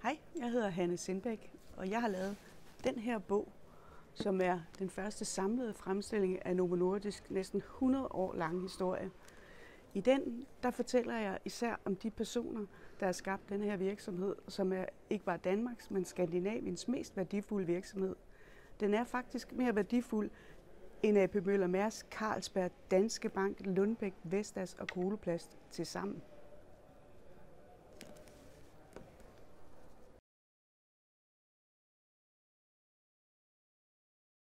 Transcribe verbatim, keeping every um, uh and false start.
Hej, jeg hedder Hanne Sindbæk, og jeg har lavet den her bog, som er den første samlede fremstilling af Novo Nordisk næsten hundrede år lange historie. I den der fortæller jeg især om de personer, der har skabt den her virksomhed, som er ikke bare Danmarks, men Skandinaviens mest værdifulde virksomhed. Den er faktisk mere værdifuld end A P Møller Mærsk, Carlsberg, Danske Bank, Lundbeck, Vestas og Coloplast til sammen.